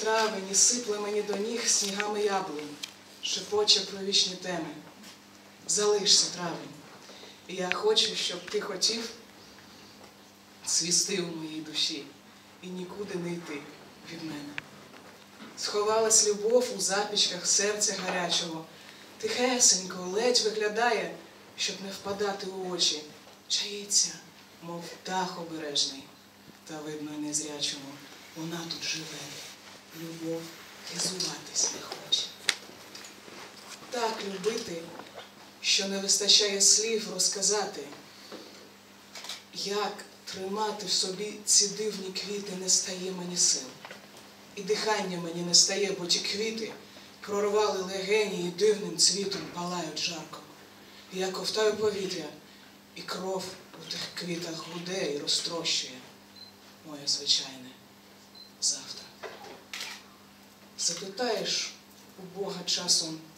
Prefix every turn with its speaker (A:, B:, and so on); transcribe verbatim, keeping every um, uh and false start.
A: травень і сипле мені до ніг снігами яблунь, шепоче про вічні теми. Залишся, травень, і я хочу, щоб ти хотів цвісти у моїй душі і нікуди не йти від мене. Сховалась любов у запічках серця гарячого, тихесенько, ледь виглядає, щоб не впадати у очі, чаїться, мов птах обережний, та видно й незрячому, вона тут живе, любов хизуватись не хоче. Так любити, що не вистачає слів розказати, як тримати в собі ці дивні квіти не стає мені сил. І дихання мені не стає, бо ті квіти прорвали легені і дивним цвітом палають жарко. І я ковтаю повітря, і кров у тих квітах гуде і розтрощує моє звичайне завтра. Запитаєш у Бога часом,